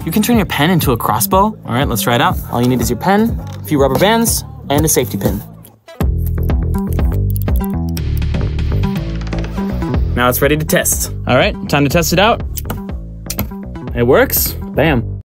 You can turn your pen into a crossbow. All right, let's try it out. All you need is your pen, a few rubber bands, and a safety pin. Now it's ready to test. All right, time to test it out. It works. Bam.